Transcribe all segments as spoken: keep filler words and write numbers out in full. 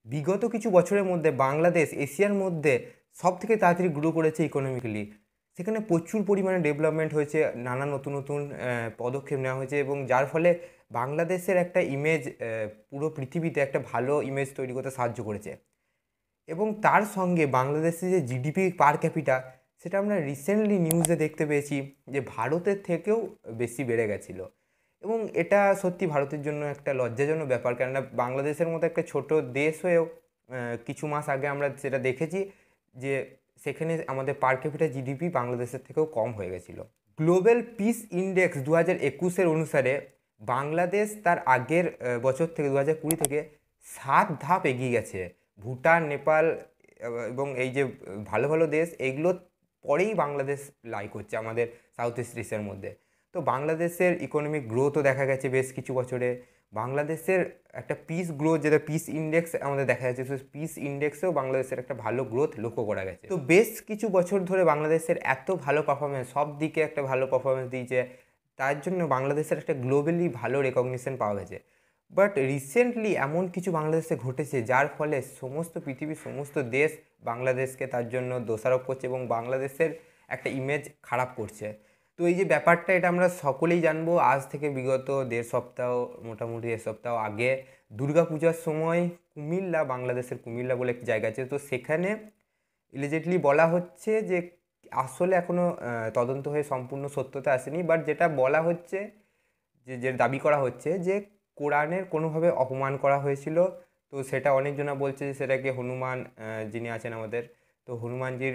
বিগত কিছু বছরের মধ্যে বাংলাদেশ এশিয়ার মধ্যে সব থেকে তাড়াতাড়ি গ্রো করেছে ইকোনমিক্যালি। সেখানে প্রচুর পরিমাণে ডেভেলপমেন্ট হয়েছে, নানা নতুন নতুন পদক্ষেপ নেওয়া হয়েছে এবং যার ফলে বাংলাদেশের একটা ইমেজ পুরো পৃথিবীতে একটা ভালো ইমেজ তৈরি করতে সাহায্য করেছে। এবং তার সঙ্গে বাংলাদেশের যে জিডিপি পার ক্যাপিটা, সেটা আমরা রিসেন্টলি নিউজে দেখতে পেয়েছি যে ভারতের থেকেও বেশি বেড়ে গেছিলো। এবং এটা সত্যি ভারতের জন্য একটা লজ্জাজনক ব্যাপার, কেননা বাংলাদেশের মতো একটা ছোট দেশ হয়েও কিছু মাস আগে আমরা সেটা দেখেছি যে সেখানে আমাদের পার ক্যাপিটা জিডিপি বাংলাদেশের থেকেও কম হয়ে গেছিলো। গ্লোবাল পিস ইন্ডেক্স দু হাজার একুশের অনুসারে বাংলাদেশ তার আগের বছর থেকে দু হাজার কুড়ি থেকে সাত ধাপ এগিয়ে গেছে। ভুটান, নেপাল এবং এই যে ভালো ভালো দেশ, এইগুলো পরেই বাংলাদেশ লাইক হচ্ছে আমাদের সাউথ ইস্ট এশিয়ার মধ্যে। তো বাংলাদেশের ইকোনমিক গ্রোথও দেখা গেছে বেশ কিছু বছরে। বাংলাদেশের একটা পিস গ্রোথ, যেটা পিস ইন্ডেক্স আমাদের দেখা যাচ্ছে, সেই পিস ইন্ডেক্সেও বাংলাদেশের একটা ভালো গ্রোথ লক্ষ্য করা গেছে। তো বেশ কিছু বছর ধরে বাংলাদেশের এত ভালো পারফরমেন্স, সব দিকে একটা ভালো পারফরমেন্স দিয়েছে, তার জন্য বাংলাদেশের একটা গ্লোবালি ভালো রেকগনিশন পাওয়া গেছে। বাট রিসেন্টলি এমন কিছু বাংলাদেশে ঘটেছে যার ফলে সমস্ত পৃথিবীর সমস্ত দেশ বাংলাদেশকে তার জন্য দোষারোপ করছে এবং বাংলাদেশের একটা ইমেজ খারাপ করছে। তো এই যে ব্যাপারটা, এটা আমরা সকলেই জানবো। আজ থেকে বিগত দেড় সপ্তাহ, মোটামুটি দেড় সপ্তাহ আগে দুর্গাপূজার সময় কুমিল্লা, বাংলাদেশের কুমিল্লা বলে একটি জায়গা আছে, তো সেখানে ইলিজিটলি বলা হচ্ছে যে আসলে এখনও তদন্ত হয়ে সম্পূর্ণ সত্যতা আসেনি, বাট যেটা বলা হচ্ছে, যে যে দাবি করা হচ্ছে যে কোরআনের কোনোভাবে অপমান করা হয়েছিল। তো সেটা অনেকজনা বলছে যে সেটাকে হনুমান, যিনি আছেন আমাদের, তো হনুমানজির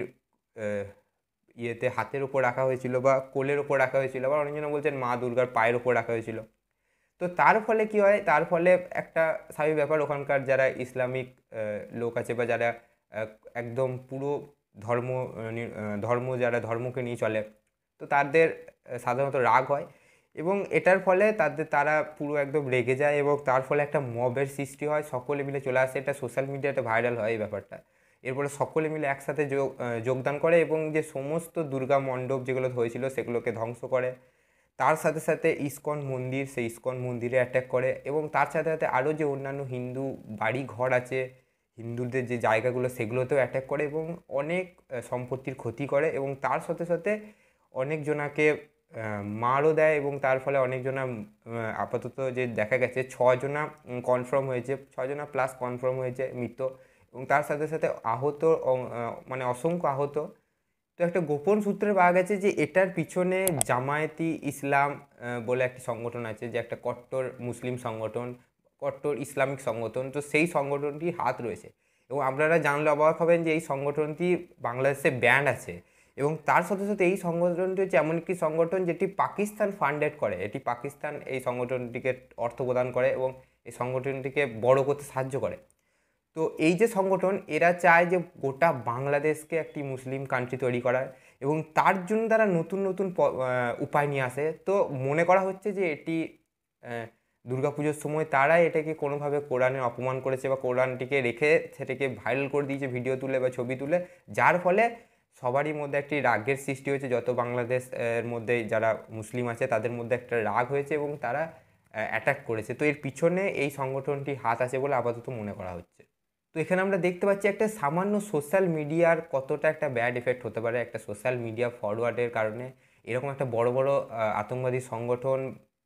ইয়েতে হাতের ওপর রাখা হয়েছিল বা কোলের ওপর রাখা হয়েছিল, আবার অনেকজনা বলছেন মা দুর্গার পায়ের ওপর রাখা হয়েছিল। তো তার ফলে কি হয়, তার ফলে একটা স্বাভাবিক ব্যাপার, ওখানকার যারা ইসলামিক লোক আছে বা যারা একদম পুরো ধর্ম ধর্ম যারা ধর্মকে নিয়ে চলে, তো তাদের সাধারণত রাগ হয় এবং এটার ফলে তাদের তারা পুরো একদম রেগে যায় এবং তার ফলে একটা মবের সৃষ্টি হয়, সকলে মিলে চলে আসে, এটা সোশ্যাল মিডিয়াতে ভাইরাল হয় এই ব্যাপারটা। এরপরে সকলে মিলে একসাথে যোগ যোগদান করে এবং যে সমস্ত দুর্গা মণ্ডপ যেগুলো হয়েছিল সেগুলোকে ধ্বংস করে। তার সাথে সাথে ইস্কন মন্দির, সেই ইস্কন মন্দিরে অ্যাটাক করে এবং তার সাথে সাথে আরও যে অন্যান্য হিন্দু বাড়ি ঘর আছে, হিন্দুদের যে জায়গাগুলো, সেগুলোতেও অ্যাটাক করে এবং অনেক সম্পত্তির ক্ষতি করে এবং তার সাথে সাথে অনেকজনাকে মারও দেয় এবং তার ফলে অনেকজনা আপাতত যে দেখা গেছে ছজনা কনফার্ম হয়েছে, ছজনা প্লাস কনফার্ম হয়েছে মৃত এবং তার সাথে সাথে আহত, মানে অসংখ্য আহত। তো একটা গোপন সূত্রে পাওয়া গেছে যে এটার পিছনে জামায়াতি ইসলাম বলে একটি সংগঠন আছে, যে একটা কট্টর মুসলিম সংগঠন, কট্টর ইসলামিক সংগঠন, তো সেই সংগঠনটির হাত রয়েছে এবং আপনারা জানলে অবাক হবেন যে এই সংগঠনটি বাংলাদেশে ব্যান্ড আছে এবং তার সাথে সাথে এই সংগঠনটি হচ্ছে এমন একটি সংগঠন যেটি পাকিস্তান ফান্ডেড করে, এটি পাকিস্তান এই সংগঠনটিকে অর্থ প্রদান করে এবং এই সংগঠনটিকে বড় করতে সাহায্য করে। তো এই যে সংগঠন, এরা চায় যে গোটা বাংলাদেশকে একটি মুসলিম কান্ট্রি তৈরি করার এবং তার জন্য তারা নতুন নতুন উপায় নিয়ে আসে। তো মনে করা হচ্ছে যে এটি দুর্গাপুজোর সময় তারা এটাকে কোনোভাবে কোরআনের অপমান করেছে বা কোরআনটিকে রেখে সেটাকে ভাইরাল করে দিয়েছে ভিডিও তুলে বা ছবি তুলে, যার ফলে সবারই মধ্যে একটি রাগের সৃষ্টি হয়েছে। যত বাংলাদেশের মধ্যে যারা মুসলিম আছে তাদের মধ্যে একটা রাগ হয়েছে এবং তারা অ্যাটাক করেছে। তো এর পিছনে এই সংগঠনটি হাত আছে বলে আপাতত মনে করা হচ্ছে। তো এখানে আমরা দেখতে পাচ্ছি একটা সামান্য সোশ্যাল মিডিয়ার কতটা একটা ব্যাড এফেক্ট হতে পারে। একটা সোশ্যাল মিডিয়া ফরওয়ার্ডের কারণে এরকম একটা বড় বড় আতঙ্কবাদী সংগঠন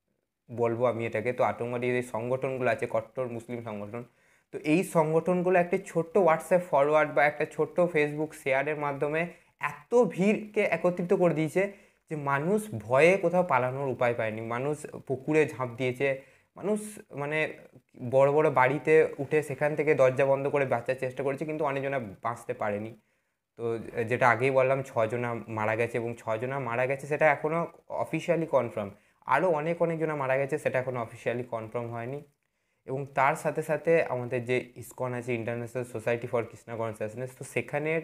বলবো আমি এটাকে, তো আতঙ্কবাদী যে সংগঠনগুলো আছে, কট্টর মুসলিম সংগঠন, তো এই সংগঠনগুলো একটা ছোট্ট হোয়াটসঅ্যাপ ফরওয়ার্ড বা একটা ছোট্ট ফেসবুক শেয়ারের মাধ্যমে এত ভিড়কে একত্রিত করে দিয়েছে যে মানুষ ভয়ে কোথাও পালানোর উপায় পায়নি। মানুষ পুকুরে ঝাঁপ দিয়েছে, মানুষ মানে বড় বড় বাড়িতে উঠে সেখান থেকে দরজা বন্ধ করে বাঁচার চেষ্টা করেছে, কিন্তু অনেকজনা বাঁচতে পারেনি। তো যেটা আগেই বললাম, ছজনা মারা গেছে এবং ছজনা মারা গেছে সেটা এখনও অফিসিয়ালি কনফার্ম, আরও অনেক অনেকজনা মারা গেছে সেটা এখনও অফিসিয়ালি কনফার্ম হয়নি। এবং তার সাথে সাথে আমাদের যে ইসকন আছে, international society for Krishna consciousness, তো সেখানের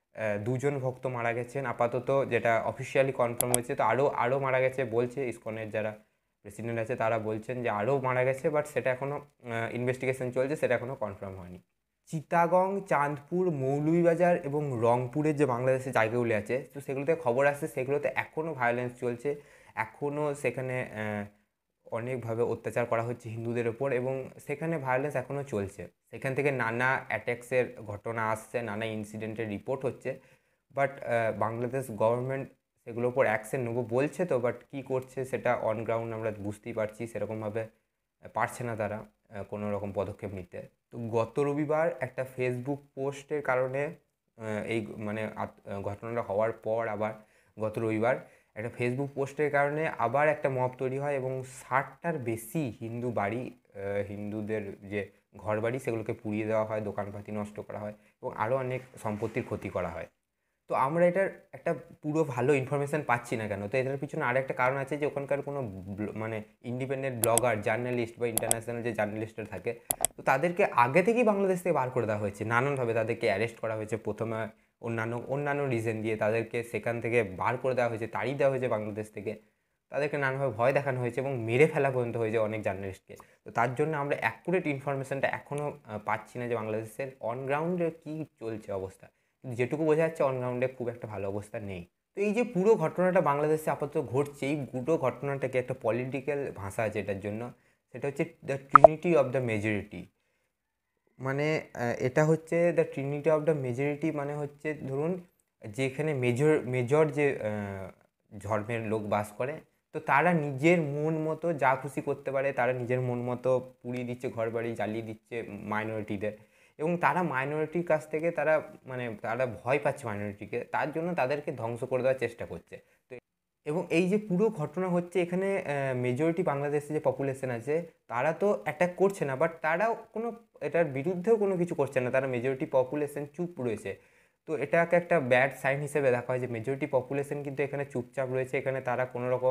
দুজন ভক্ত মারা গেছেন আপাতত, যেটা অফিসিয়ালি কনফার্ম হয়েছে। তো আরও আরও মারা গেছে বলছে, ইসকনের যারা প্রেসিডেন্ট আছে তারা বলছেন যে আরও মারা গেছে, বাট সেটা এখনও ইনভেস্টিগেশন চলছে, সেটা এখনও কনফার্ম হয়নি। চিটাগং, চাঁদপুর, মৌলভীবাজার এবং রংপুরের যে বাংলাদেশের জায়গাগুলি আছে, তো সেগুলোতে খবর আসছে সেগুলোতে এখনও ভায়োলেন্স চলছে, এখনও সেখানে অনেকভাবে অত্যাচার করা হচ্ছে হিন্দুদের ওপর, এবং সেখানে ভায়োলেন্স এখনও চলছে। সেখান থেকে নানা অ্যাট্যাক্সের ঘটনা আসছে, নানা ইনসিডেন্টের রিপোর্ট হচ্ছে, বাট বাংলাদেশ গভর্নমেন্ট সেগুলোর উপর অ্যাকশন নেবো বলছে তো, বাট কী করছে সেটা অন গ্রাউন্ড আমরা বুঝতেই পারছি, সেরকমভাবে পারছে না তারা কোনো রকম পদক্ষেপ নিতে। তো গত রবিবার একটা ফেসবুক পোস্টের কারণে, এই মানে ঘটনাটা হওয়ার পর আবার গত রবিবার একটা ফেসবুক পোস্টের কারণে আবার একটা মব তৈরি হয়, এবং ষাটটার বেশি হিন্দু বাড়ি, হিন্দুদের যে ঘর বাড়ি সেগুলোকে পুড়িয়ে দেওয়া হয়, দোকানপাতি নষ্ট করা হয়, এবং আরও অনেক সম্পত্তির ক্ষতি করা হয়। তো আমরা এটার একটা পুরো ভালো ইনফরমেশান পাচ্ছি না কেন? তো এটার পিছনে আর একটা কারণ আছে যে ওখানকার কোনো মানে ইন্ডিপেন্ডেন্ট ব্লগার, জার্নালিস্ট বা ইন্টারন্যাশনাল যে জার্নালিস্টরা থাকে, তো তাদেরকে আগে থেকেই বাংলাদেশ থেকে বার করে দেওয়া হয়েছে নানানভাবে। তাদেরকে অ্যারেস্ট করা হয়েছে প্রথমে অন্যান্য অন্যান্য রিজন দিয়ে, তাদেরকে সেখান থেকে বার করে দেওয়া হয়েছে, তাড়িয়ে দেওয়া হয়েছে বাংলাদেশ থেকে, তাদেরকে নানাভাবে ভয় দেখানো হয়েছে এবং মেরে ফেলা পর্যন্ত হয়েছে অনেক জার্নালিস্টকে। তো তার জন্য আমরা অ্যাকুরেট ইনফরমেশানটা এখনও পাচ্ছি না যে বাংলাদেশের অনগ্রাউন্ডে কী চলছে অবস্থা, কিন্তু যেটুকু বোঝা যাচ্ছে অনগ্রাউন্ডে খুব একটা ভালো অবস্থা নেই। তো এই যে পুরো ঘটনাটা বাংলাদেশে আপাতত ঘটছে, এই পুরো ঘটনাটাকে একটা পলিটিক্যাল ভাষা আছে এটার জন্য, সেটা হচ্ছে the trinity of the majority. মানে এটা হচ্ছে the trinity of the majority মানে হচ্ছে ধরুন যেখানে মেজর মেজর যে ধর্মের লোক বাস করে, তো তারা নিজের মন মতো যা খুশি করতে পারে, তারা নিজের মন মতো পুড়িয়ে দিচ্ছে ঘর বাড়ি, জ্বালিয়ে দিচ্ছে মাইনরিটিদের, এবং তারা মাইনরিটির কাছ থেকে তারা মানে তারা ভয় পাচ্ছে মাইনরিটিকে, তার জন্য তাদেরকে ধ্বংস করে দেওয়ার চেষ্টা করছে। তো এবং এই যে পুরো ঘটনা হচ্ছে এখানে মেজরিটি বাংলাদেশে যে পপুলেশন আছে তারা তো অ্যাটাক করছে না, বাট তারাও কোনো এটার বিরুদ্ধেও কোনো কিছু করছে না, তারা মেজরিটি পপুলেশন চুপ রয়েছে। তো এটাকে একটা ব্যাড সাইন হিসেবে দেখা হয় যে মেজরিটি পপুলেশন কিন্তু এখানে চুপচাপ রয়েছে, এখানে তারা কোনো রকম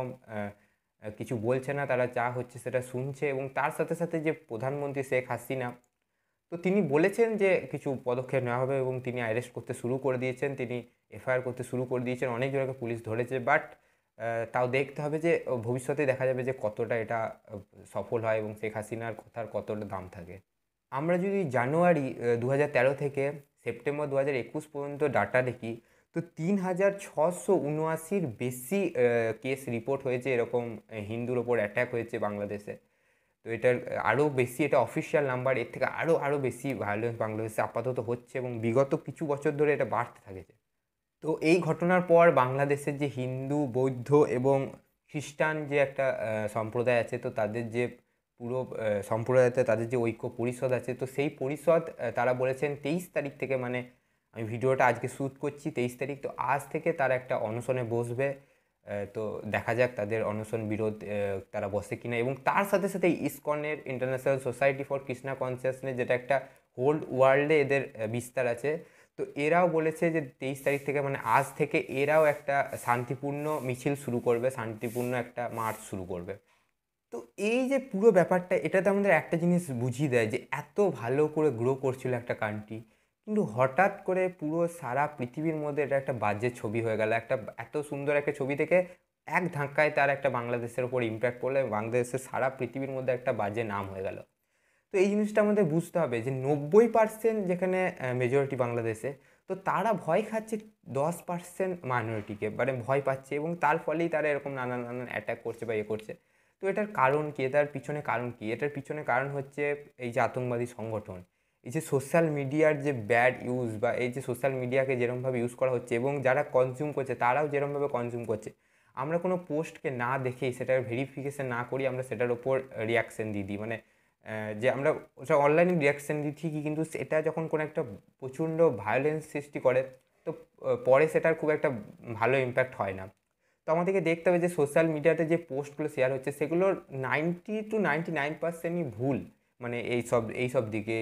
কিছু বলছে না, তারা যা হচ্ছে সেটা শুনছে। এবং তার সাথে সাথে যে প্রধানমন্ত্রী শেখ হাসিনা, তো তিনি বলেছেন যে কিছু পদক্ষেপ নেওয়া হবে এবং তিনি অ্যারেস্ট করতে শুরু করে দিয়েছেন, তিনি এফআইআর করতে শুরু করে দিয়েছেন, অনেক জনকে পুলিশ ধরেছে, বাট তাও দেখতে হবে যে ভবিষ্যতে দেখা যাবে যে কতটা এটা সফল হয় এবং শেখ হাসিনার কথার কতটা দাম থাকে। আমরা যদি জানুয়ারি দু হাজার তেরো থেকে সেপ্টেম্বর দু হাজার একুশ পর্যন্ত ডাটা দেখি, তো তিন হাজার ছশো উনআশির বেশি কেস রিপোর্ট হয়েছে, এরকম হিন্দুর ওপর অ্যাট্যাক হয়েছে বাংলাদেশে। তো এটার আরও বেশি, এটা অফিসিয়াল নাম্বার, এর থেকে আরও আরও বেশি ভায়োলেন্স বাংলাদেশে আপাতত হচ্ছে এবং বিগত কিছু বছর ধরে এটা বাড়তে থাকেছে। তো এই ঘটনার পর বাংলাদেশের যে হিন্দু, বৌদ্ধ এবং খ্রিস্টান যে একটা সম্প্রদায় আছে, তো তাদের যে পুরো সম্প্রদায়তে তাদের যে ঐক্য পরিষদ আছে, তো সেই পরিষদ তারা বলেছেন তেইশ তারিখ থেকে, মানে আমি ভিডিওটা আজকে শ্যুট করছি তেইশ তারিখ, তো আজ থেকে তারা একটা অনশনে বসবে। তো দেখা যাক তাদের অনশন বিরোধ তারা বসে কিনা। এবং তার সাথে সাথে ইসকনের, international society for Krishna consciousness, যেটা একটা হোল ওয়ার্ল্ডে এদের বিস্তার আছে, তো এরাও বলেছে যে তেইশ তারিখ থেকে মানে আজ থেকে এরাও একটা শান্তিপূর্ণ মিছিল শুরু করবে, শান্তিপূর্ণ একটা মার্চ শুরু করবে। তো এই যে পুরো ব্যাপারটা, এটাতে আমাদের একটা জিনিস বুঝিয়ে দেয় যে এত ভালো করে গ্রো করছিল একটা কান্ট্রি, কিন্তু হঠাৎ করে পুরো সারা পৃথিবীর মধ্যে এটা একটা বাজে ছবি হয়ে গেল। একটা এত সুন্দর একটা ছবি থেকে এক ধাক্কায় তার একটা বাংলাদেশের ওপর ইম্প্যাক্ট পড়লে বাংলাদেশের সারা পৃথিবীর মধ্যে একটা বাজে নাম হয়ে গেল। তো এই জিনিসটা আমাদের বুঝতে হবে যে নব্বই পার্সেন্ট যেখানে মেজরিটি বাংলাদেশে, তো তারা ভয় খাচ্ছে দশ পার্সেন্ট মাইনরিটিকে, মানে ভয় পাচ্ছে, এবং তার ফলেই তারা এরকম নানান নানান অ্যাটাক করছে বা ইয়ে করছে। তো এটার কারণ কী, এটার পিছনে কারণ কী? এটার পিছনে কারণ হচ্ছে এই যে আতঙ্কবাদী সংগঠন, এই যে সোশ্যাল মিডিয়ার যে ব্যাড ইউজ, বা এই যে সোশ্যাল মিডিয়াকে যেরকমভাবে ইউজ করা হচ্ছে এবং যারা কনজিউম করছে তারাও যেরকমভাবে কনজিউম করছে। আমরা কোনো পোস্টকে না দেখেই, সেটার ভেরিফিকেশান না করি, আমরা সেটার ওপর রিয়াকশান দিয়ে দিই, মানে যে আমরা ওটা অনলাইনে রিয়াকশান দিই ঠিকই, কিন্তু সেটা যখন কোনো একটা প্রচণ্ড ভায়োলেন্স সৃষ্টি করে, তো পরে সেটার খুব একটা ভালো ইম্প্যাক্ট হয় না। তো আমাদেরকে দেখতে হবে যে সোশ্যাল মিডিয়াতে যে পোস্টগুলো শেয়ার হচ্ছে সেগুলোর নাইনটি টু নাইনটি নাইন পার্সেন্টই ভুল, মানে এই সব এই সব দিকে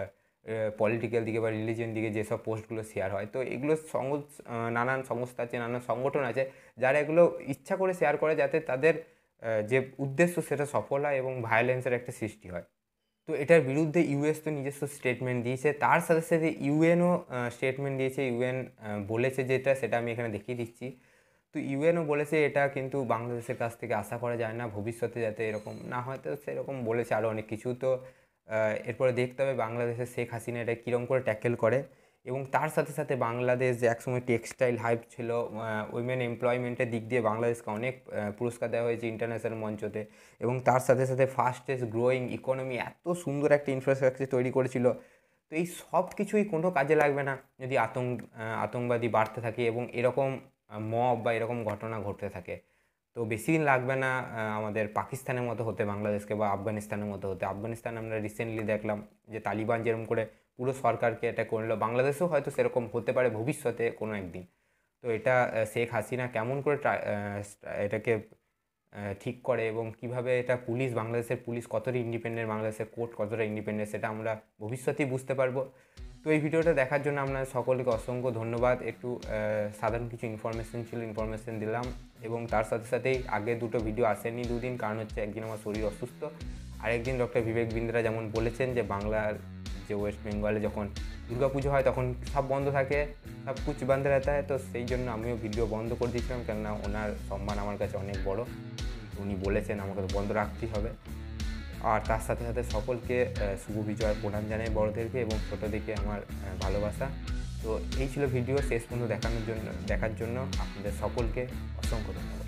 পলিটিক্যাল দিকে বা রিলিজিয়ন দিকে যেসব পোস্টগুলো শেয়ার হয়, তো এগুলো সং নানান সংস্থা আছে, নানান সংগঠন আছে যারা এগুলো ইচ্ছা করে শেয়ার করে যাতে তাদের যে উদ্দেশ্য সেটা সফল হয় এবং ভায়োলেন্সের একটা সৃষ্টি হয়। তো এটার বিরুদ্ধে ইউএস তো নিজস্ব স্টেটমেন্ট দিয়েছে, তার সাথে সাথে ইউএনও স্টেটমেন্ট দিয়েছে। ইউএন বলেছে যেটা, সেটা আমি এখানে দেখিয়ে দিচ্ছি। তো ইউএনও বলেছে এটা কিন্তু বাংলাদেশের কাছ থেকে আশা করা যায় না, ভবিষ্যতে যাতে এরকম না হয়, তো সেরকম বলেছে আরও অনেক কিছু। তো এরপরে দেখতে হবে বাংলাদেশের শেখ হাসিনা এটা কীরকম করে ট্যাকেল করে এবং তার সাথে সাথে বাংলাদেশ যে একসময় টেক্সটাইল হাইপ ছিল, উইমেন এমপ্লয়মেন্টের দিক দিয়ে বাংলাদেশকে অনেক পুরস্কার দেওয়া হয়েছে ইন্টারন্যাশনাল মঞ্চতে, এবং তার সাথে সাথে ফাস্টেস্ট গ্রোয়িং ইকোনমি, এত সুন্দর একটা ইনফ্রাস্ট্রাকচার তৈরি করেছিল। তো এই সব কিছুই কোনো কাজে লাগবে না যদি আতঙ্ক আতঙ্কবাদী বাড়তে থাকে এবং এরকম মব বা এরকম ঘটনা ঘটতে থাকে। তো বেশি দিন লাগবে না আমাদের পাকিস্তানের মতো হতে বাংলাদেশকে, বা আফগানিস্তানের মতো হতে। আফগানিস্তান আমরা রিসেন্টলি দেখলাম যে তালিবান যেরকম করে পুরো সরকারকে এটা করলো, বাংলাদেশেও হয়তো সেরকম হতে পারে ভবিষ্যতে কোনো একদিন। তো এটা শেখ হাসিনা কেমন করে এটাকে ঠিক করে এবং কিভাবে এটা পুলিশ, বাংলাদেশের পুলিশ কতটা ইন্ডিপেন্ডেন্ট, বাংলাদেশের কোর্ট কতটা ইন্ডিপেন্ডেন্ট, সেটা আমরা ভবিষ্যতেই বুঝতে পারবো। তো এই ভিডিওটা দেখার জন্য আপনাদের সকলকে অসংখ্য ধন্যবাদ। একটু সাধারণ কিছু ইনফরমেশন ছিল, ইনফরমেশন দিলাম। এবং তার সাথে সাথেই আগে দুটো ভিডিও আসেনি দুদিন, কারণ হচ্ছে একদিন আমার শরীর অসুস্থ, আরেকদিন ডক্টর বিবেক বিন্দ্রা যেমন বলেছেন যে বাংলার যে ওয়েস্ট বেঙ্গলে যখন দুর্গা পুজো হয় তখন সব বন্ধ থাকে, সব কুচ বন্ধ रहता है। তো সেই জন্য আমিও ভিডিও বন্ধ করে দিয়েছিলাম, কেননা ওনার সম্মান আমার কাছে অনেক বড়। উনি বলেছেন আমাকে বন্ধ রাখতেই হবে। আর তার সাথে সাথে সকলকে শুভ বিজয়ের প্রণাম জানাই বড়দেরকে, এবং ছোটোদেরকে আমার ভালোবাসা। তো এই ছিল ভিডিও, শেষ পর্যন্ত দেখানোর জন্য দেখার জন্য আপনাদের সকলকে অসংখ্য ধন্যবাদ।